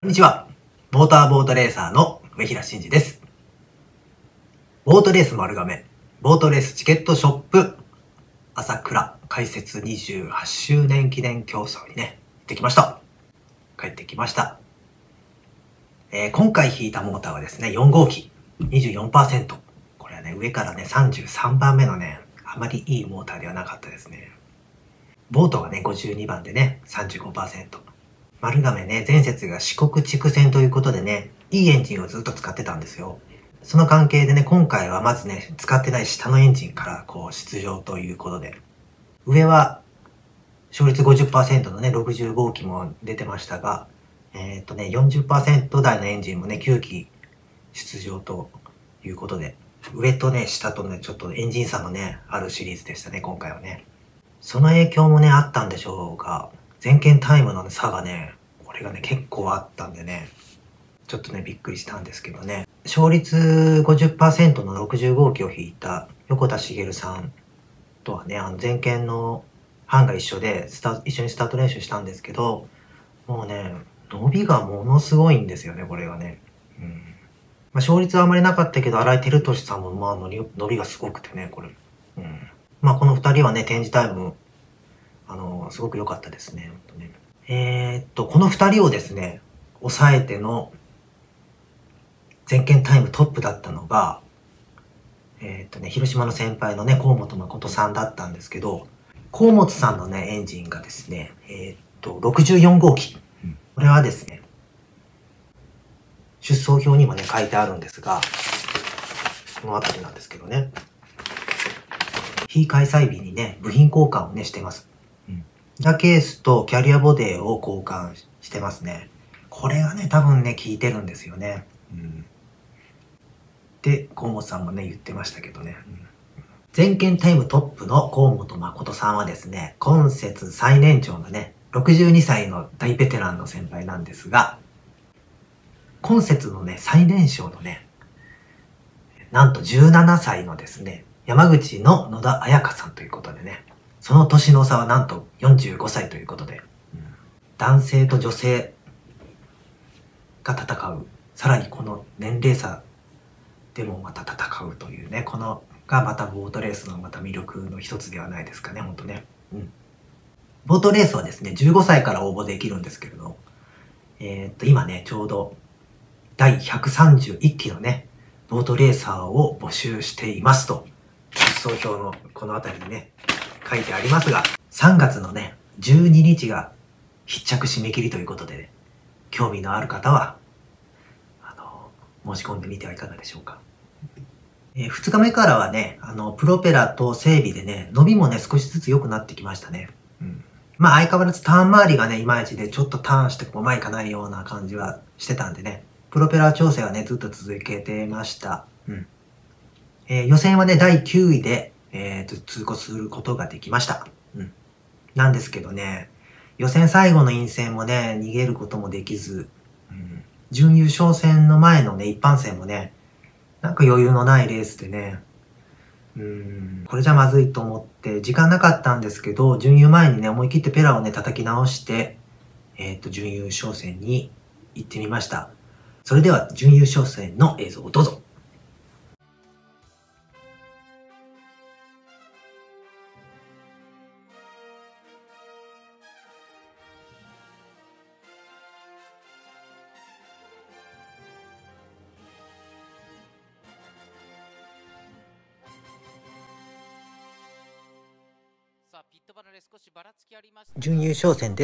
こんにちは。モーターボートレーサーの上平慎二です。ボートレース丸亀、ボートレースチケットショップ、朝倉開設28周年記念競争にね、行ってきました。帰ってきました。今回引いたモーターはですね、4号機、24%。これはね、上からね、33番目のね、あまりいいモーターではなかったですね。ボートがね、52番でね、35%。丸亀ね、前節が四国地区戦ということでね、いいエンジンをずっと使ってたんですよ。その関係でね、今回はまずね、使ってない下のエンジンから出場ということで、上は勝率 50% のね、60号機も出てましたが、40% 台のエンジンもね、9機出場ということで、上とね、下とね、ちょっとエンジン差のね、あるシリーズでしたね、今回はね。その影響もね、あったんでしょうが、前券タイムの、ね、差がね、これがね、結構あったんでね、ちょっとね、びっくりしたんですけどね。勝率 50% の60号機を引いた横田茂さんとはね、前券の班が一緒で一緒にスタート練習したんですけど、もうね、伸びがものすごいんですよね、これがね。勝率はあまりなかったけど、荒井照俊さんも伸びがすごくてね、これ。この二人はね、展示タイム、すごく良かったですね。この二人をですね、抑えての前券タイムトップだったのが、広島の先輩のね、河本誠さんだったんですけど、河本さんのね、エンジンがですね、64号機。これはですね、出走表にもね、書いてあるんですが、この辺りなんですけどね。非開催日にね、部品交換をね、してます。ギアケースとキャリアボディを交換してますね。これがね、多分ね、効いてるんですよね。で、河本さんもね、言ってましたけどね。前券タイムトップの河本誠さんはですね、今節最年長のね、62歳の大ベテランの先輩なんですが、今節のね、最年少のね、なんと17歳のですね、山口の野田彩香さんということでね、その年の差はなんと45歳ということで、男性と女性が戦う、さらにこの年齢差でもまた戦うというね、このがまたボートレースのまた魅力の一つではないですかね、ほんとね。ボートレースはですね、15歳から応募できるんですけれど、今ね、ちょうど第131期のね、ボートレーサーを募集していますと、出走表のこの辺りにね、書いてありますが、3月のね、12日が必着締め切りということで、ね、興味のある方は、申し込んでみてはいかがでしょうか。2日目からはね、プロペラと整備でね、伸びもね、少しずつ良くなってきましたね。相変わらずターン周りがね、いまいちで、ちょっとターンしても前行かないような感じはしてたんでね、プロペラ調整はね、ずっと続けてました。予選はね、第9位で、通過することができました。なんですけどね、予選最後の陰線もね、逃げることもできず、準優勝戦の前のね、一般戦もね、なんか余裕のないレースでね、これじゃまずいと思って、時間なかったんですけど、準優前にね、思い切ってペラをね、叩き直して、準優勝戦に行ってみました。それでは、準優勝戦の映像をどうぞ。準優勝戦です。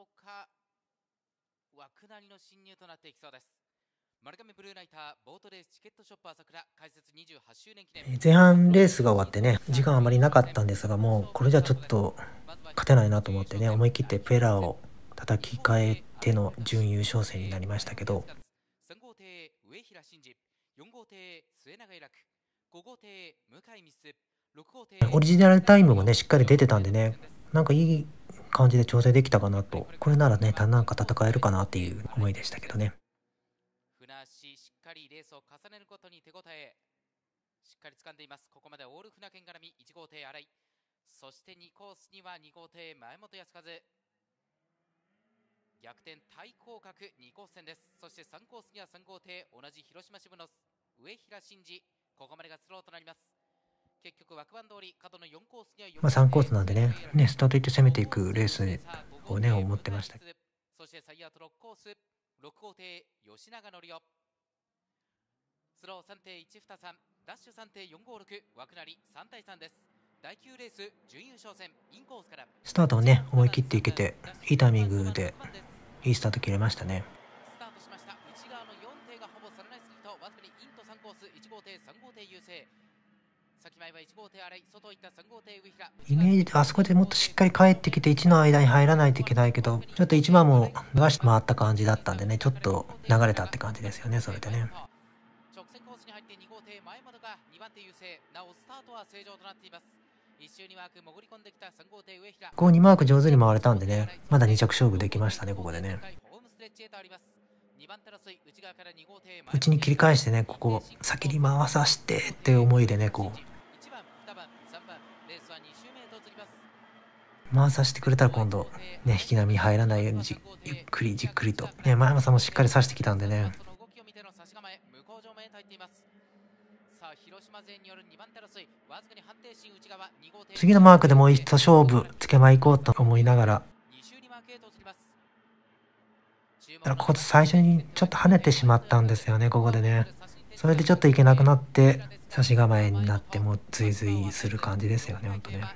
枠なりの侵入となっていきそうです。丸亀ブルーナイターボートレースチケットショップ朝倉開設28周年記念。 前半レースが終わってね、時間あまりなかったんですが、もうこれじゃちょっと勝てないなと思ってね、思い切ってペラを叩き替えての準優勝戦になりましたけど、 3号艇上平慎二、4号艇末永楽、5号艇向井ミス、6号艇オリジナルタイムもね、しっかり出てたんでね、なんかいい感じで調整できたかなと、これならね、なんか戦えるかなっていう思いでしたけどね。 船足しっかりレースを重ねることに手応えしっかり掴んでいます。ここまでオール船剣絡み1号艇新井、そして2コースには2号艇前本康和。 逆転対抗角2コース戦です。そして3コースには3号艇、同じ広島支部の上平真司、ここまでがスローとなります。結局枠番通り角の4コースには 3コースなんでね、スタート行って攻めていくレースをね、思ってました。 そして最アウト6コース、6号艇、吉永則夫。スロー 3.123、ダッシュ 3.456、枠なり3対3です。第9レース準優勝戦インコースからスタートをね、思い切っていけて、いいタイミングでいいスタート切れましたね。 スタートしました。内側の4艇がほぼサラナイスギーとわずかにインと3コース、1号艇3号艇優勢。先前は1号艇荒井、外行った3号艇上平。 イメージであそこでもっとしっかり帰ってきて1の間に入らないといけないけど、ちょっと1番も逃して回った感じだったんでね、ちょっと流れたって感じですよね、それでね。 直線コースに入って2号艇前本が2番手優勢。なおスタートは正常となっています。一周にマーク潜り込んできた3号艇上平。 ここ2マーク上手に回れたんでね、まだ2着勝負できましたね、ここでね。内に切り返してね、ここ先に回さしてって思いでね、こう回させてくれたら今度ね、引き波入らないようにゆっくりじっくりとね、前山さんもしっかり刺してきたんでね。次のマークでもう一勝負つけまいこうと思いながら、ここ最初にちょっと跳ねてしまったんですよね、ここでね。それでちょっといけなくなって差し構えになっても追随する感じですよね、ほんとね。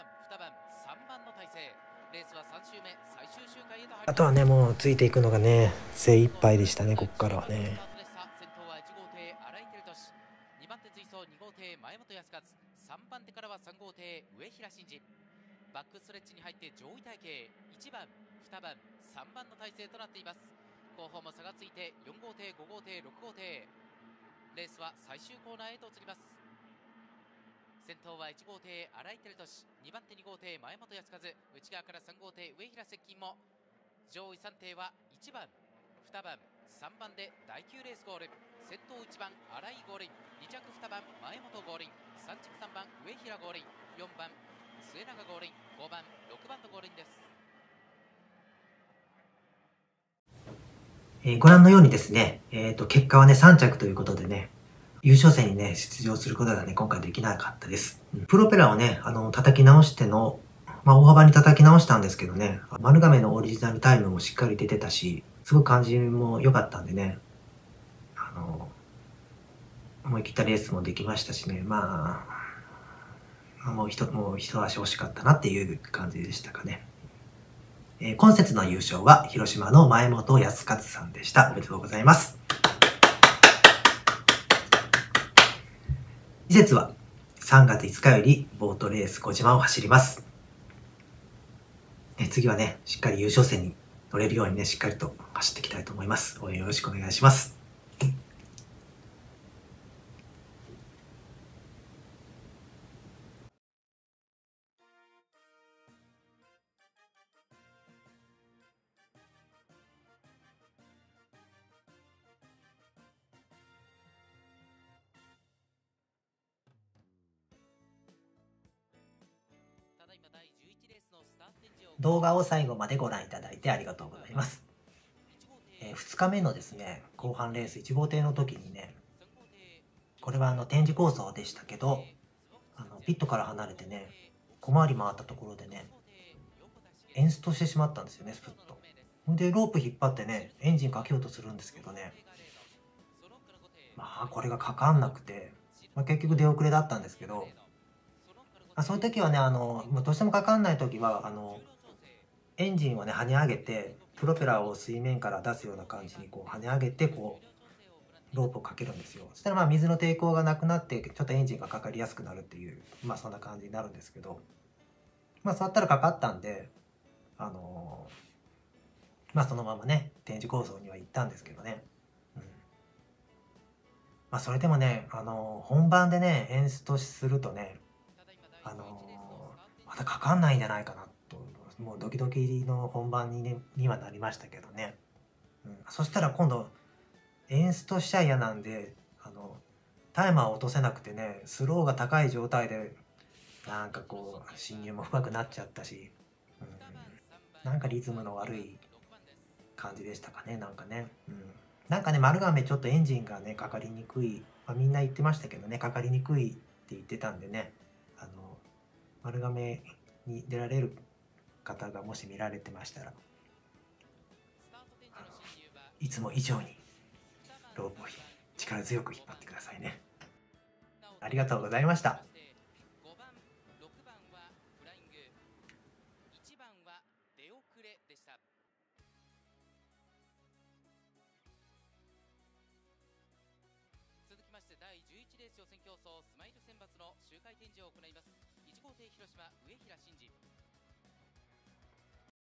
あとはね、もうついていくのがね精一杯でしたね、ここからはね。3番手からは3号艇上平真司。バックストレッチに入って上位体系1番2番3番の体制となっています。後方も差がついて4号艇5号艇6号艇。レースは最終コーナーへと移ります。先頭は1号艇新井照俊、2番手2号艇前本康和、内側から3号艇上平接近も。上位3艇は1番2番3番で第9レースゴール。先頭1番新井ゴールイン、2着2番前本ゴールイン、3着3番上平ゴールイン、4番末永ゴールイン、5番6番とゴールインです。 ご覧のようにですね、結果はね3着ということでね、優勝戦にね出場することがね今回できなかったです。プロペラをね叩き直しての、大幅に叩き直したんですけどね、丸亀のオリジナルタイムもしっかり出てたし、すごく感じも良かったんでね、思い切ったレースもできましたしね、もう一足惜しかったなっていう感じでしたかね。今節の優勝は広島の前本康和さんでした。おめでとうございます。次節は3月5日よりボートレース小島を走ります。次はね、しっかり優勝戦に乗れるようにね、しっかりと走っていきたいと思います。応援よろしくお願いします。動画を最後までご覧いただいてありがとうございます。2日目のですね、後半レース1号艇の時にね、これは展示構想でしたけど、ピットから離れてね、小回り回ったところでね、エンストしてしまったんですよね、スプッと。で、ロープ引っ張ってね、エンジンかけようとするんですけどね、これがかかんなくて、結局出遅れだったんですけど、そういう時はね、どうしてもかかんない時は、エンジンをね跳ね上げて、プロペラを水面から出すような感じにこう跳ね上げて、こうロープをかけるんですよ。そしたら水の抵抗がなくなってちょっとエンジンがかかりやすくなるっていう、そんな感じになるんですけど、そうやったらかかったんで、そのままね展示構想には行ったんですけどね、それでもね本番でね演出するとねまたかかんないんじゃないかなと、もうドキドキの本番にはなりましたけどね、そしたら今度演出しちゃ嫌なんで、タイマーを落とせなくてね、スローが高い状態でなんかこう進入も深くなっちゃったし、なんかリズムの悪い感じでしたかね、なんかね。なんかね、丸亀ちょっとエンジンがね、かかりにくい。みんな言ってましたけどね、かかりにくいって言ってたんでね、丸亀に出られる方がもし見られてましたら、いつも以上にロープを力強く引っ張ってくださいね。ありがとうございました。 5番、6番はフライング、1番は出遅れでした。続きまして第11レース予選競争スマイル選抜の周回展示を行います。1号艇広島上平慎二。